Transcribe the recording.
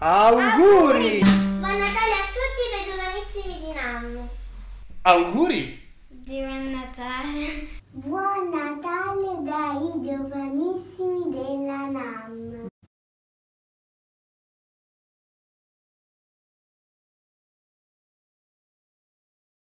Auguri! Buon Natale a tutti dai giovanissimi di Nammo. Auguri! Di Buon Natale. Buon Natale dai giovanissimi della NAM.